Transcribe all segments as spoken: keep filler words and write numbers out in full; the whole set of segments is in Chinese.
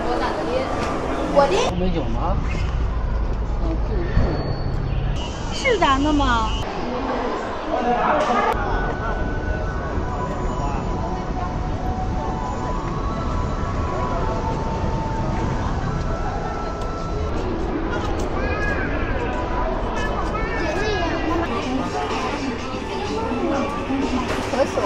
我的后面有吗？ 是咱的吗？可锁。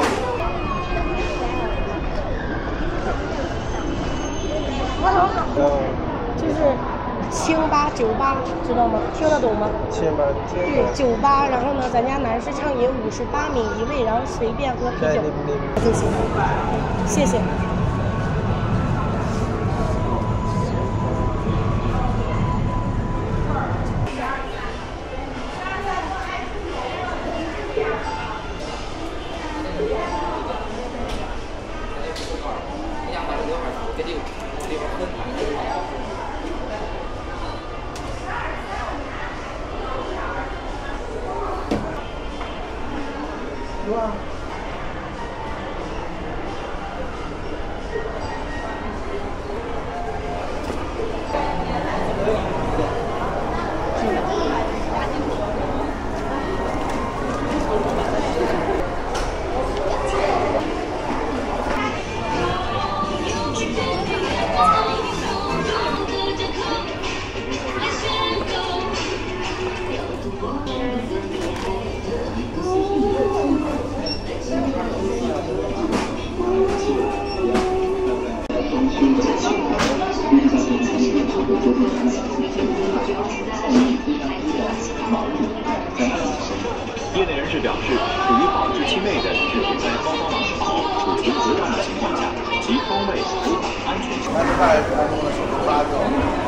就是清吧酒吧，知道吗？听得懂吗？ 清吧， 对，酒吧。然后呢，咱家男士畅饮五十八米一位，然后随便喝啤酒。就行，谢谢。 业内人士表示，属于保质期内的制品在包装完好、储存得当的情况下，其风味、口感、安全性。 那这还是安装了手工发酵。